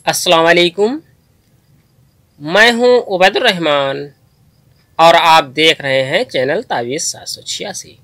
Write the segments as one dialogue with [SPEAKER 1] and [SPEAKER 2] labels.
[SPEAKER 1] अस्सलाम वालेकुम। मैं हूं उबैदुर रहमान और आप देख रहे हैं चैनल तावीज़ 786।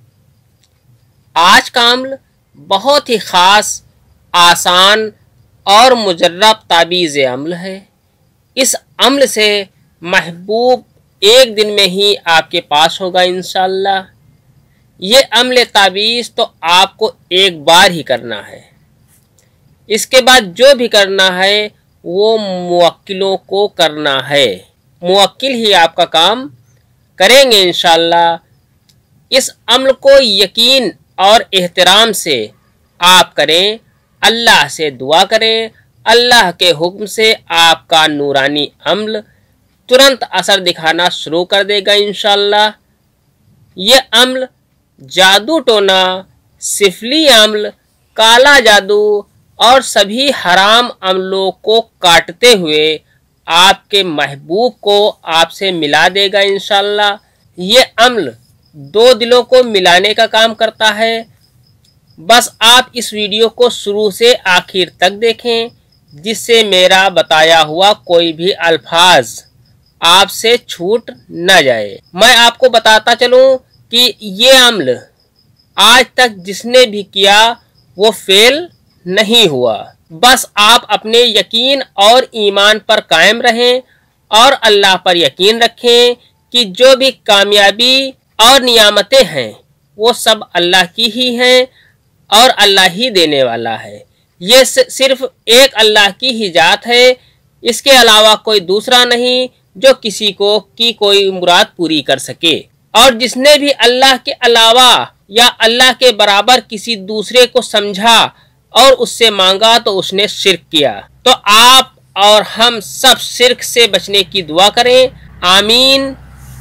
[SPEAKER 1] आज का अम्ल बहुत ही ख़ास, आसान और मुजर्रब ताबीज़ अम्ल है। इस अम्ल से महबूब एक दिन में ही आपके पास होगा इंशाअल्लाह। ये अम्ल ताबीज़ तो आपको एक बार ही करना है। इसके बाद जो भी करना है वो मुवक्किलों को करना है। मुवक्किल ही आपका काम करेंगे इंशाअल्लाह। इस अम्ल को यकीन और एहतराम से आप करें, अल्लाह से दुआ करें। अल्लाह के हुक्म से आपका नूरानी अम्ल तुरंत असर दिखाना शुरू कर देगा इंशाअल्लाह। ये अम्ल जादू टोना, सिफली अम्ल, काला जादू और सभी हराम अमलों को काटते हुए आपके महबूब को आपसे मिला देगा इंशाअल्लाह। ये अम्ल दो दिलों को मिलाने का काम करता है। बस आप इस वीडियो को शुरू से आखिर तक देखें, जिससे मेरा बताया हुआ कोई भी अल्फाज आपसे छूट न जाए। मैं आपको बताता चलूं कि ये अम्ल आज तक जिसने भी किया वो फेल नहीं हुआ। बस आप अपने यकीन और ईमान पर कायम रहें और अल्लाह पर यकीन रखें कि जो भी कामयाबी और नियामतें हैं वो सब अल्लाह की ही हैं और अल्लाह ही देने वाला है। ये सिर्फ एक अल्लाह की ही जात है, इसके अलावा कोई दूसरा नहीं जो किसी को की कोई मुराद पूरी कर सके। और जिसने भी अल्लाह के अलावा या अल्लाह के बराबर किसी दूसरे को समझा और उससे मांगा तो उसने शिर्क किया। तो आप और हम सब शिर्क से बचने की दुआ करें, आमीन।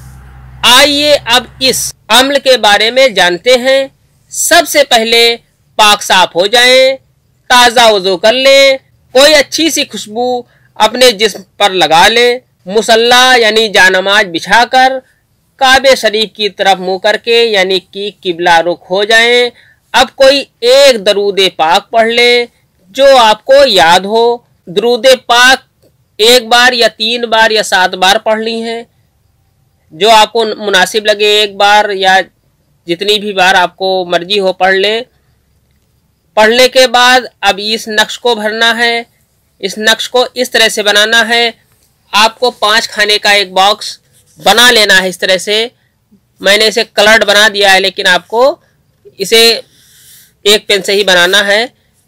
[SPEAKER 1] आइए अब इस अम्ल के बारे में जानते हैं। सबसे पहले पाक साफ हो जाएं, ताज़ा वज़ू कर लें, कोई अच्छी सी खुशबू अपने जिस्म पर लगा लें, मुसल्ला यानी जानमाज बिछाकर काबे शरीफ की तरफ मुंह करके यानी कि किबला रुख हो जाएं। अब कोई एक दरूद पाक पढ़ ले जो आपको याद हो। दरूद पाक एक बार या 3 बार या 7 बार पढ़ ली हैं, जो आपको मुनासिब लगे। एक बार या जितनी भी बार आपको मर्जी हो पढ़ ले। पढ़ने के बाद अब इस नक्श को भरना है। इस नक्श को इस तरह से बनाना है। आपको 5 खाने का एक बॉक्स बना लेना है। इस तरह से मैंने इसे कलर्ड बना दिया है, लेकिन आपको इसे एक पेन से ही बनाना है।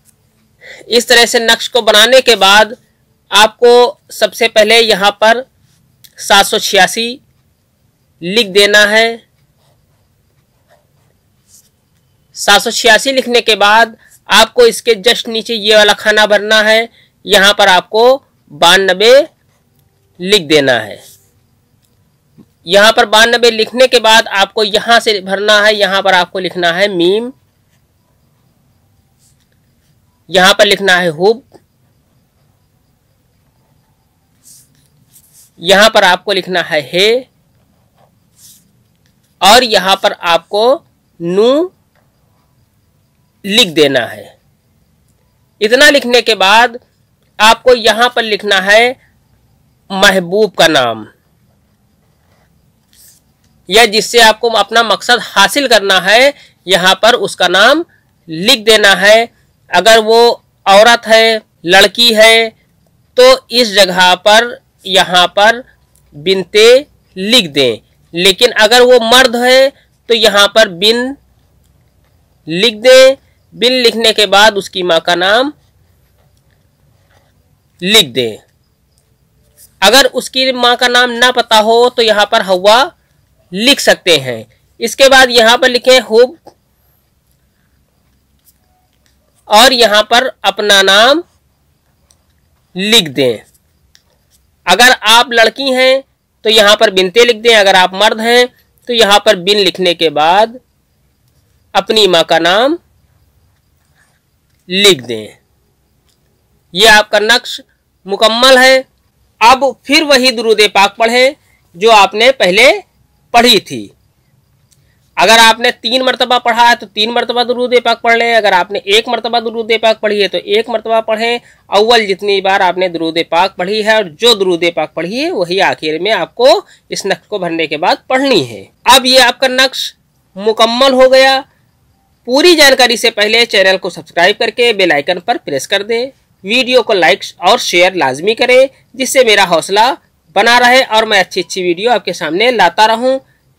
[SPEAKER 1] इस तरह से नक्श को बनाने के बाद आपको सबसे पहले यहाँ पर 786 लिख देना है। 786 लिखने के बाद आपको इसके जस्ट नीचे ये वाला खाना भरना है। यहाँ पर आपको 92 लिख देना है। यहाँ पर 92 लिखने के बाद आपको यहाँ से भरना है। यहाँ पर आपको लिखना है मीम, यहाँ पर लिखना है हुब, यहाँ पर आपको लिखना है हे, और यहाँ पर आपको नू लिख देना है। इतना लिखने के बाद आपको यहाँ पर लिखना है महबूब का नाम, या जिससे आपको अपना मकसद हासिल करना है, यहाँ पर उसका नाम लिख देना है। अगर वो औरत है, लड़की है, तो इस जगह पर यहाँ पर बिनते लिख दें। लेकिन अगर वो मर्द है तो यहाँ पर बिन लिख दें। बिन लिखने के बाद उसकी माँ का नाम लिख दें। अगर उसकी माँ का नाम ना पता हो तो यहाँ पर हवा लिख सकते हैं। इसके बाद यहाँ पर लिखें हुब और यहाँ पर अपना नाम लिख दें। अगर आप लड़की हैं तो यहाँ पर बिनते लिख दें। अगर आप मर्द हैं तो यहाँ पर बिन लिखने के बाद अपनी माँ का नाम लिख दें। ये आपका नक्श मुकम्मल है। अब फिर वही दुरूद पाक पढ़ें जो आपने पहले पढ़ी थी। अगर आपने 3 मरतबा पढ़ा है तो 3 मरतबा दुरूद पाक पढ़ लें। अगर आपने 1 मरतबा दुरूद पाक पढ़ी है तो 1 मरतबा पढ़ें। अव्वल जितनी बार आपने दुरूद पाक पढ़ी है और जो दुरूद पाक पढ़ी है वही आखिर में आपको इस नक्श को भरने के बाद पढ़नी है। अब ये आपका नक्श मुकम्मल हो गया। पूरी जानकारी से पहले चैनल को सब्सक्राइब करके बेल आइकन पर प्रेस कर दें। वीडियो को लाइक और शेयर लाजमी करें, जिससे मेरा हौसला बना रहे और मैं अच्छी वीडियो आपके सामने लाता रहूं।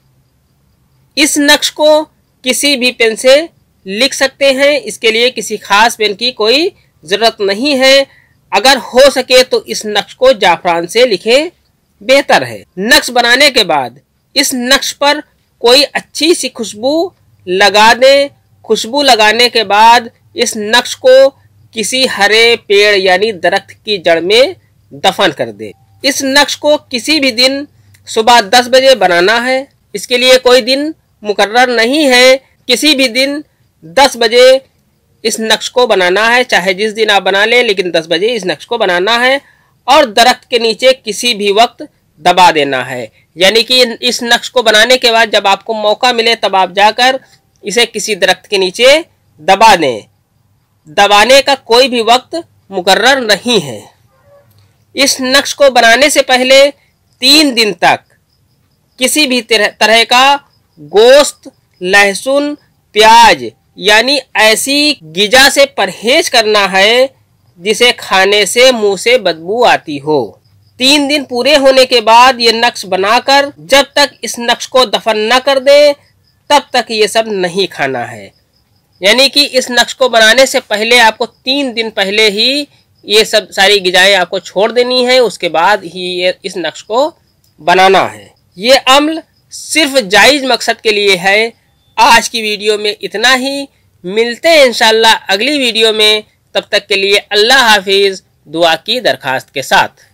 [SPEAKER 1] इस नक्श को किसी भी पेन से लिख सकते हैं, इसके लिए किसी खास पेन की कोई जरूरत नहीं है। अगर हो सके तो इस नक्श को जाफरान से लिखें, बेहतर है। नक्श बनाने के बाद इस नक्श पर कोई अच्छी सी खुशबू लगा दें। खुशबू लगाने के बाद इस नक्श को किसी हरे पेड़ यानी दरख्त की जड़ में दफन कर दें। इस नक्श को किसी भी दिन सुबह 10 बजे बनाना है। इसके लिए कोई दिन मुकर्रर नहीं है, किसी भी दिन 10 बजे इस नक्श को बनाना है। चाहे जिस दिन आप बना लें, लेकिन 10 बजे इस नक्श को बनाना है और दरख्त के नीचे किसी भी वक्त दबा देना है। यानी कि इस नक्श को बनाने के बाद जब आपको मौका मिले तब आप जाकर इसे किसी दरख्त के नीचे दबा दें। दबाने का कोई भी वक्त मुकर्रर नहीं है। इस नक्श को बनाने से पहले 3 दिन तक किसी भी तरह का गोश्त, लहसुन, प्याज यानी ऐसी गिजा से परहेज करना है जिसे खाने से मुंह से बदबू आती हो। 3 दिन पूरे होने के बाद ये नक्श बनाकर जब तक इस नक्श को दफन न कर दे तब तक ये सब नहीं खाना है। यानी कि इस नक्श को बनाने से पहले आपको 3 दिन पहले ही ये सब सारी गिजाएं आपको छोड़ देनी है, उसके बाद ही ये इस नक्श को बनाना है। ये अम्ल सिर्फ जायज मकसद के लिए है। आज की वीडियो में इतना ही। मिलते हैं इंशाल्लाह अगली वीडियो में। तब तक के लिए अल्लाह हाफिज, दुआ की दरखास्त के साथ।